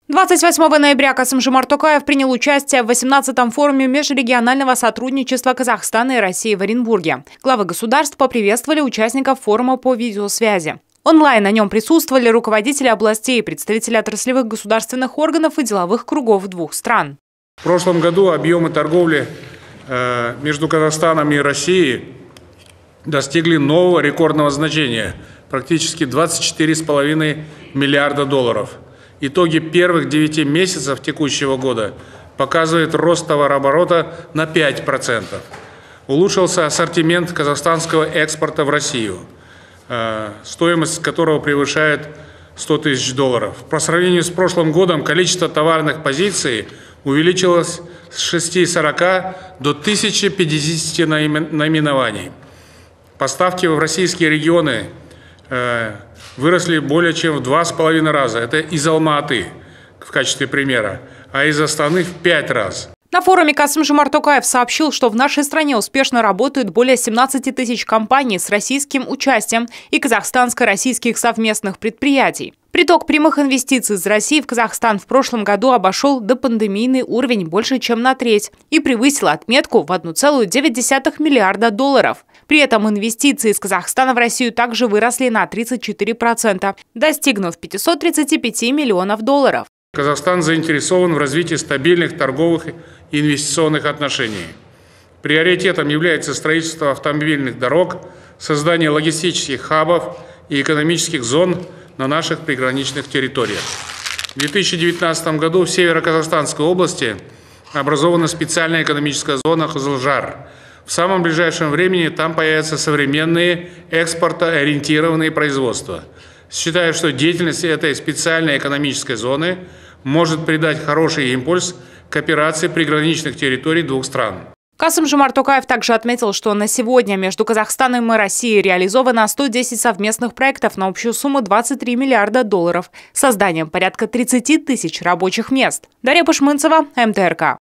28 ноября Касым-Жомарт Токаев принял участие в 18-м форуме межрегионального сотрудничества Казахстана и России в Оренбурге. Главы государств поприветствовали участников форума по видеосвязи. Онлайн на нем присутствовали руководители областей, представители отраслевых государственных органов и деловых кругов двух стран. В прошлом году объемы торговли между Казахстаном и Россией достигли нового рекордного значения – практически 24,5 миллиарда долларов. Итоги первых 9 месяцев текущего года показывают рост товарооборота на 5%. Улучшился ассортимент казахстанского экспорта в Россию, стоимость которого превышает $100 тысяч. По сравнению с прошлым годом количество товарных позиций увеличилось с 640 до 1050 наименований. Поставки в российские регионы выросли более чем в 2,5 раза. Это из Алма-Аты в качестве примера, а из Астаны в 5 раз. На форуме Касым-Жомарт Токаев сообщил, что в нашей стране успешно работают более 17 тысяч компаний с российским участием и казахстанско-российских совместных предприятий. Приток прямых инвестиций из России в Казахстан в прошлом году обошел допандемийный уровень больше чем на треть и превысил отметку в 1,9 миллиарда долларов. При этом инвестиции из Казахстана в Россию также выросли на 34%, достигнув 535 миллионов долларов. Казахстан заинтересован в развитии стабильных торговых и инвестиционных отношений. Приоритетом является строительство автомобильных дорог, создание логистических хабов и экономических зон на наших приграничных территориях. В 2019 году в Северо-Казахстанской области образована специальная экономическая зона Кызылжар. В самом ближайшем времени там появятся современные экспортоориентированные производства. Считаю, что деятельность этой специальной экономической зоны может придать хороший импульс к операции приграничных территорий двух стран. Касым-Жомарт Токаев также отметил, что на сегодня между Казахстаном и Россией реализовано 110 совместных проектов на общую сумму 23 миллиарда долларов с созданием порядка 30 тысяч рабочих мест. Дарья Пашмынцева, МТРК.